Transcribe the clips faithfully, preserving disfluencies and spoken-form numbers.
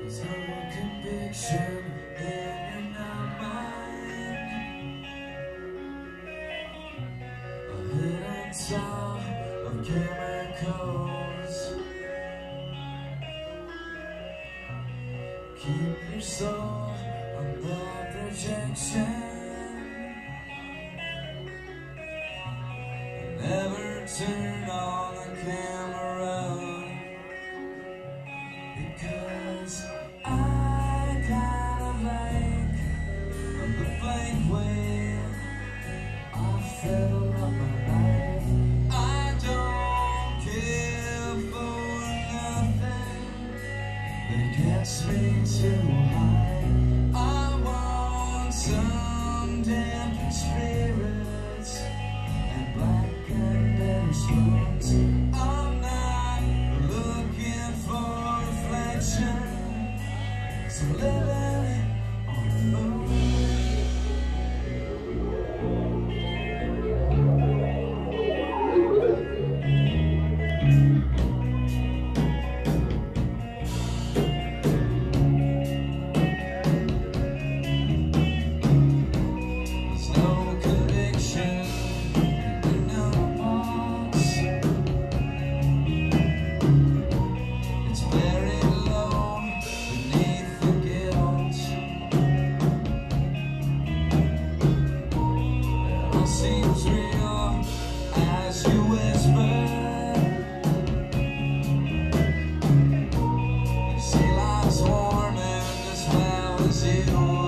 There's no conviction in your mind. A hidden song of chemicals. Keep your soul on that projection. Never turn on the camera, because I kinda like the blank way I fill up my life. I don't care for nothing that gets me too high. I want some damn spirits and black and spoons. I'm not looking for reflection, so living on the moon. There's no conviction in no box. It's very low beneath the guilt. It all seems real as you whisper. You see life's warm and as well as you.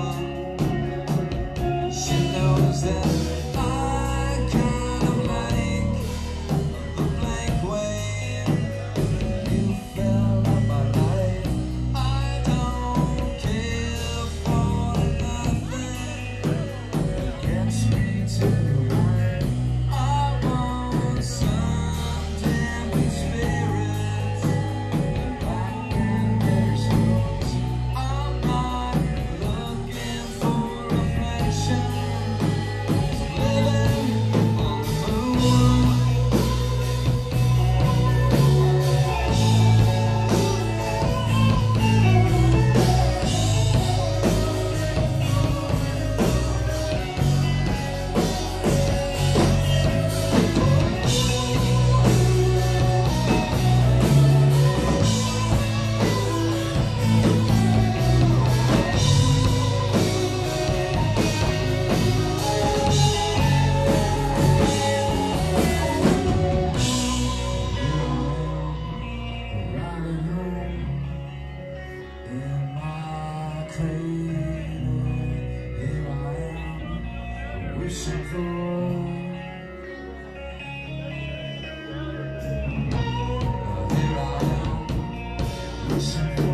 She knows that I kind of like the blank way you fill up my life. I don't care for nothing that gets me to the line. I want some damn spirits and black and bitter spoons. I'm not looking for reflection, living on the moon. Riding home in my cradle, here I am, wishing for. Here I am, wishing for.